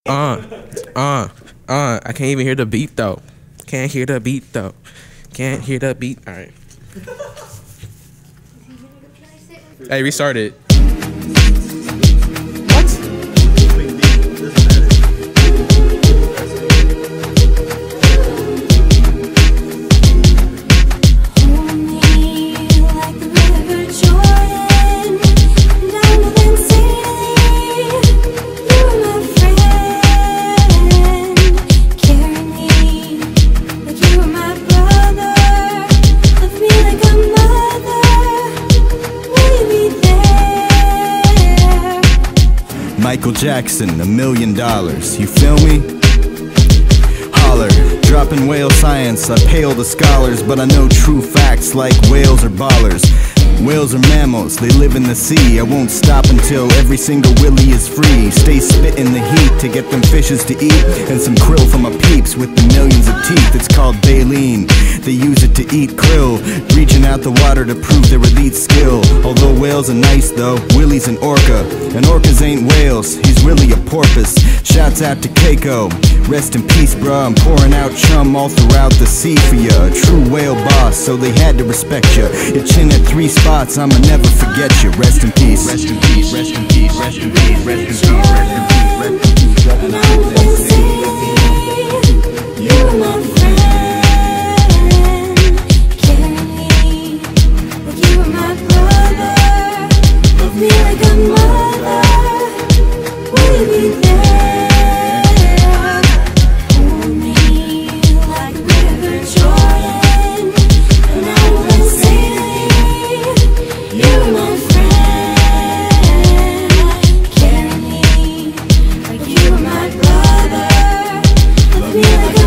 I can't even hear the beat though. Can't hear the beat though. Can't hear the beat. All right. Hey, restart it. Michael Jackson, $1 million, you feel me? Holler, dropping whale science, I pale the scholars, but I know true facts like whales are ballers. Whales are mammals, they live in the sea. I won't stop until every single Willie is free. Stay spitting the heat to get them fishes to eat, and some krill for my peeps with the millions of teeth. It's called baleen, they use it to eat krill, reaching out the water to prove their elite skill. Although whales are nice though, Willie's an orca, and orcas ain't whales, he's really a porpoise. Shouts out to Keiko, rest in peace bruh, I'm pouring out chum all throughout the sea for ya. A true whale boss, so they had to respect ya. Your chin at 3 spots, I'ma never forget you. Rest in peace. Rest in peace, rest in peace, rest in peace, rest in peace, rest in peace, rest in peace, rest in peace. You are my friend, carry me like you are my brother, love me like a mother, will you be there? Hold me like the river Jordan, and I will sailing. You are my friend, carry me like you are my brother, love me like a